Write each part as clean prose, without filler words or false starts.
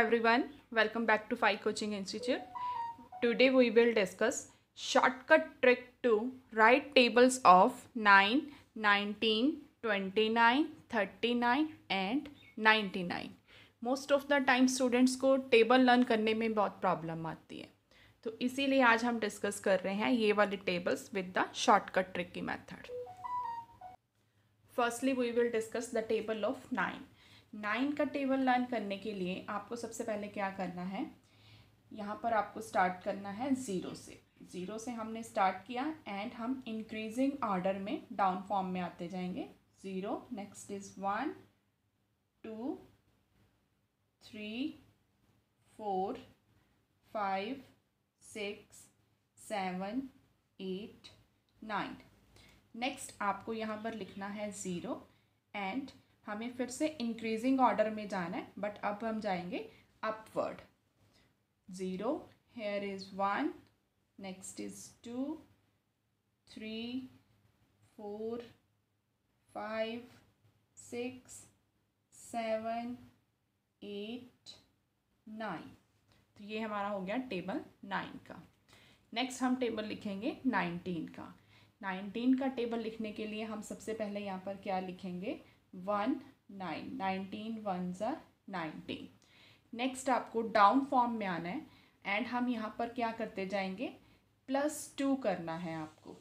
everyone, welcome back to Phi Coaching Institute. Today we will discuss shortcut trick to write tables of 9, 19, 29, 39 and 99. Most of the time students को table learn करने में बहुत problem आती है, तो इसीलिए आज हम डिस्कस कर रहे हैं ये वाले tables with the shortcut trick की method. Firstly we will discuss the table of 9. 9 का टेबल लर्न करने के लिए आपको सबसे पहले क्या करना है, यहाँ पर आपको स्टार्ट करना है ज़ीरो से हमने स्टार्ट किया एंड हम इंक्रीजिंग ऑर्डर में डाउन फॉर्म में आते जाएंगे. 0, नेक्स्ट इज़ 1, 2, 3, 4, 5, 6, 7, 8, 9. नेक्स्ट आपको यहाँ पर लिखना है 0 एंड हमें फिर से इंक्रीजिंग ऑर्डर में जाना है, बट अब हम जाएंगे upward. 0, here is 1, next is 2, 3, 4, 5, 6, 7, 8, 9. तो ये हमारा हो गया टेबल 9 का. नेक्स्ट हम टेबल लिखेंगे 19 का. 19 का टेबल लिखने के लिए हम सबसे पहले यहाँ पर क्या लिखेंगे, 1, 9. 19 1s are 19. नेक्स्ट आपको डाउन फॉर्म में आना है एंड हम यहाँ पर क्या करते जाएंगे, +2 करना है आपको.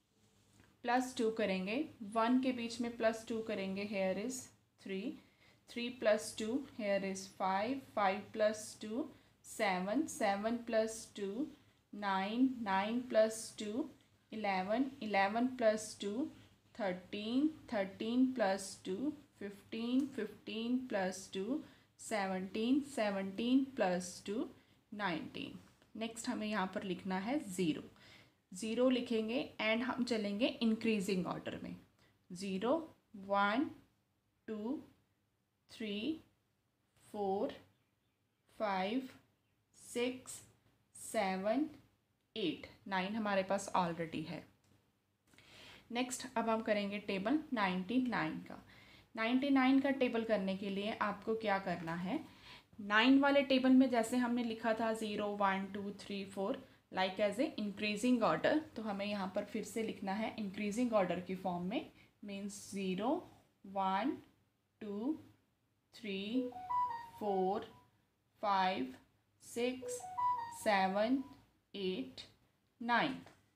+2 करेंगे, 1 के बीच में +2 करेंगे, here is 3, 3 + 2, here is 5, 5 + 2 7, 7 + 2 9, 9 + 2 11, 11 + 2 13, 13 + 2 15, 15 + 2 17, 17 + 2 19. Next हमें यहाँ पर लिखना है 0 लिखेंगे एंड हम चलेंगे इंक्रीजिंग ऑर्डर में. 0, 1, 2, 3, 4, 5, 6, 7, 8, 9 हमारे पास ऑलरेडी है. नेक्स्ट अब हम करेंगे टेबल 99 का. 99 का टेबल करने के लिए आपको क्या करना है, 9 वाले टेबल में जैसे हमने लिखा था 0, 1, 2, 3, 4 like as a increasing order, तो हमें यहाँ पर फिर से लिखना है इंक्रीजिंग ऑर्डर की फॉर्म में. मीन्स 0, 1, 2, 3, 4, 5, 6, 7, 8, 9.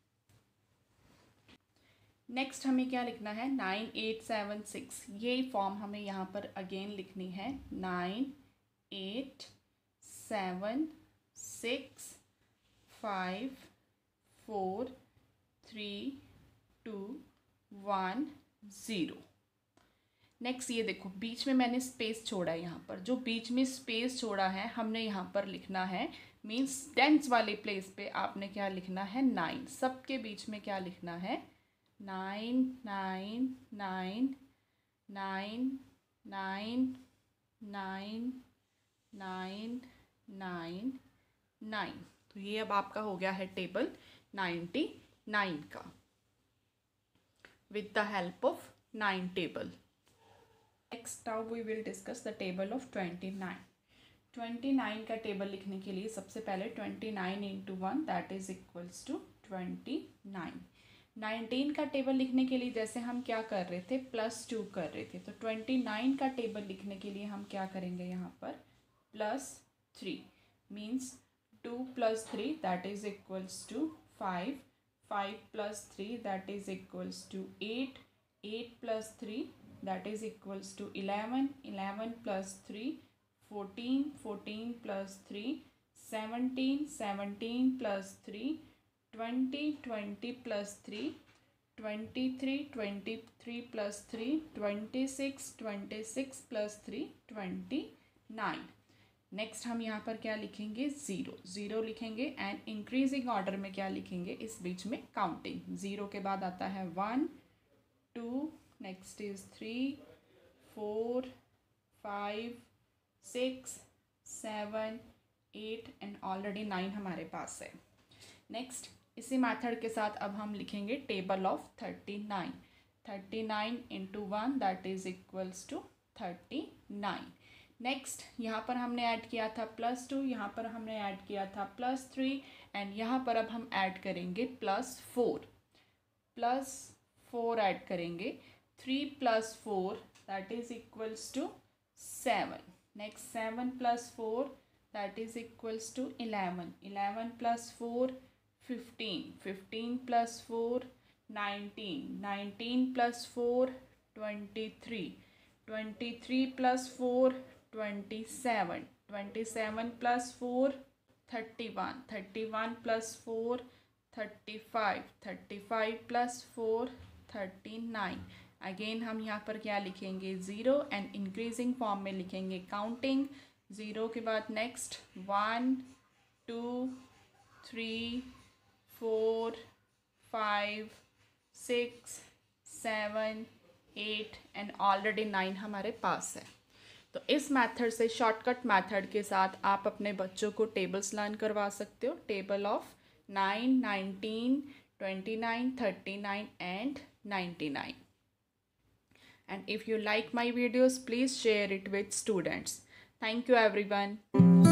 नेक्स्ट हमें क्या लिखना है, 9, 8, 7, 6. ये फॉर्म हमें यहाँ पर अगेन लिखनी है. 9, 8, 7, 6, 5, 4, 3, 2, 1, 0. नेक्स्ट ये देखो बीच में मैंने स्पेस छोड़ा है, यहाँ पर जो बीच में स्पेस छोड़ा है हमने यहाँ पर लिखना है. मीन्स टेंस वाले प्लेस पे आपने क्या लिखना है, 9. सबके बीच में क्या लिखना है, 9, 9, 9, 9, 9, 9, 9, 9, 9. तो ये अब आपका हो गया है टेबल 99 का with the help of 9 table. Next now we will discuss the table of 29. 29 का टेबल लिखने के लिए सबसे पहले 29 × 1 that is equals to 29. 19 का टेबल लिखने के लिए जैसे हम क्या कर रहे थे, +2 कर रहे थे, तो 29 का टेबल लिखने के लिए हम क्या करेंगे, यहाँ पर +3 means 2 + 3 that is equals to 5, 5 + 3 that is equals to 8, 8 + 3 that is equals to 11, 11 + 3 14, 14 + 3 17, 17 + 3 20, 20 + 3 23, 23 + 3 26, 26 + 3 29. Next हम यहाँ पर क्या लिखेंगे, 0 लिखेंगे एंड इंक्रीजिंग ऑर्डर में क्या लिखेंगे, इस बीच में काउंटिंग. 0 के बाद आता है 1, 2, नेक्स्ट इज़ 3, 4, 5, 6, 7, 8 एंड ऑलरेडी 9 हमारे पास है. नेक्स्ट इसी मेथड के साथ अब हम लिखेंगे table of 39. 39 × 1 that is equals to 39. Next यहाँ पर हमने ऐड किया था +2, यहाँ पर हमने ऐड किया था +3 एंड यहाँ पर अब हम ऐड करेंगे +4 ऐड करेंगे। 3 + 4 that is equals to 7। Next 7 + 4 that is equals to 11। 11 + 4 15। 15 + 4 19। 19 + 4 23। 23 + 4 27। 27 + 4 31। 31 + 4 35। 35 + 4 39। Again हम यहाँ पर क्या लिखेंगे, ज़ीरो एंड इंक्रीजिंग फॉर्म में लिखेंगे काउंटिंग। ज़ीरो के बाद नेक्स्ट 1 2 3 4 5 6 7 8 एंड ऑलरेडी 9 हमारे पास है। तो इस मेथड से, शॉर्टकट मेथड के साथ आप अपने बच्चों को टेबल्स लर्न करवा सकते हो। Table of 9, 19, 29, 39 and 99. And if you like my videos, please share it with students. Thank you everyone.